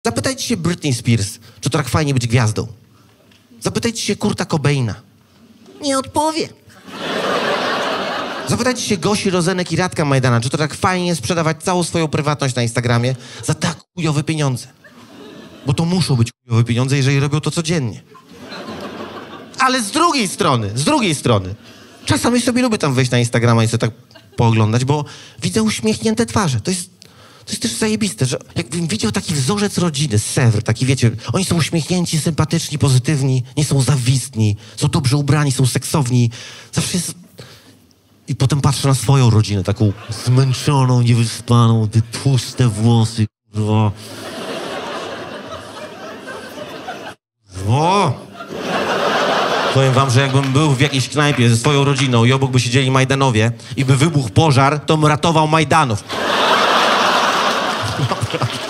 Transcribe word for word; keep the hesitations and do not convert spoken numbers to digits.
Zapytajcie się Britney Spears, czy to tak fajnie być gwiazdą. Zapytajcie się Kurta Cobaina. Nie odpowie. Zapytajcie się Gosi Rozenek i Radka Majdana, czy to tak fajnie sprzedawać całą swoją prywatność na Instagramie za tak chujowe pieniądze. Bo to muszą być chujowe pieniądze, jeżeli robią to codziennie. Ale z drugiej strony, z drugiej strony, czasami sobie lubię tam wejść na Instagrama i sobie tak pooglądać, bo widzę uśmiechnięte twarze. To jest, to jest też zajebiste, że jakbym widział taki wzorzec rodziny, Sewr, taki wiecie, oni są uśmiechnięci, sympatyczni, pozytywni, nie są zawistni, są dobrze ubrani, są seksowni. Zawsze jest... I potem patrzę na swoją rodzinę, taką zmęczoną, niewyspaną, te tłuste włosy, kurwa. O! Powiem wam, że jakbym był w jakiejś knajpie ze swoją rodziną i obok by siedzieli Majdanowie i by wybuchł pożar, to bym ratował Majdanów. Naprawdę.